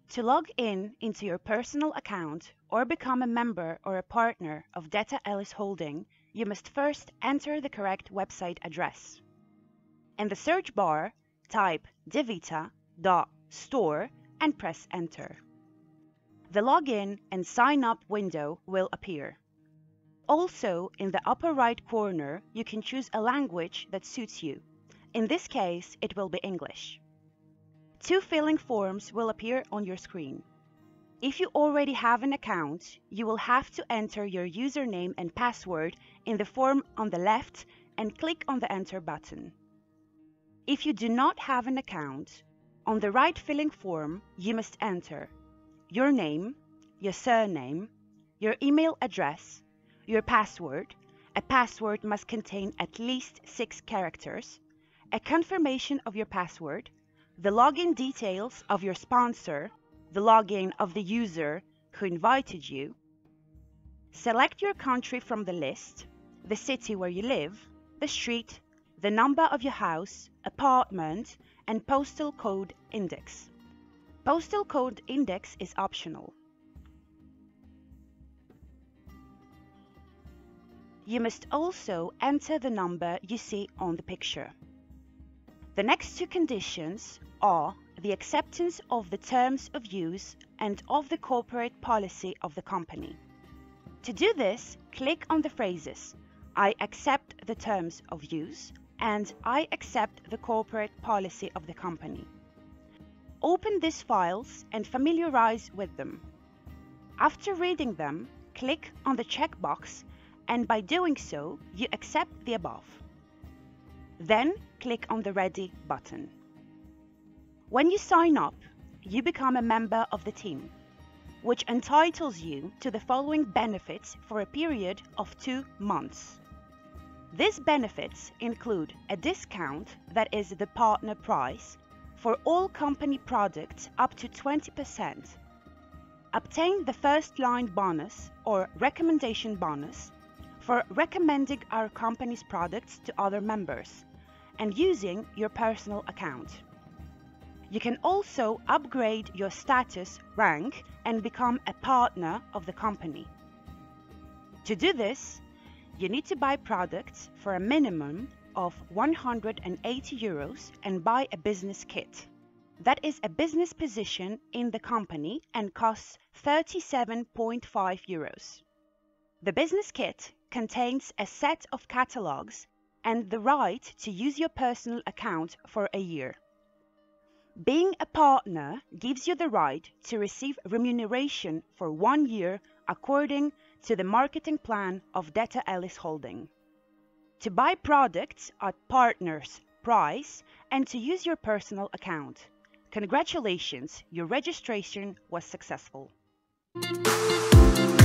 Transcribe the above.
To log in into your personal account or become a member or a partner of Data Ellis Holding, you must first enter the correct website address. In the search bar, type devita.store and press enter. The login and sign up window will appear. Also, in the upper right corner, you can choose a language that suits you. In this case, it will be English. 2 filling forms will appear on your screen. If you already have an account, you will have to enter your username and password in the form on the left and click on the Enter button. If you do not have an account, on the right filling form, you must enter your name, your surname, your email address, your password. A password must contain at least 6 characters, a confirmation of your password, the login details of your sponsor, the login of the user who invited you. Select your country from the list, the city where you live, the street, the number of your house, apartment, and postal code index. Postal code index is optional. You must also enter the number you see on the picture. The next 2 conditions are the acceptance of the terms of use and of the corporate policy of the company. To do this, click on the phrases I accept the terms of use and I accept the corporate policy of the company. Open these files and familiarize with them. After reading them, click on the checkbox, and by doing so, you accept the above. Then click on the Ready button. When you sign up, you become a member of the team, which entitles you to the following benefits for a period of 2 months. These benefits include a discount that is the partner price for all company products up to 20%. Obtain the first line bonus or recommendation bonus for recommending our company's products to other members and using your personal account. You can also upgrade your status rank and become a partner of the company. To do this, you need to buy products for a minimum of 180 euros and buy a business kit. That is a business position in the company and costs 37.5 euros. The business kit contains a set of catalogs and the right to use your personal account for a year. Being a partner gives you the right to receive remuneration for 1 year according to the marketing plan of Data Ellis Holding. To buy products at partner's price and to use your personal account. Congratulations, your registration was successful.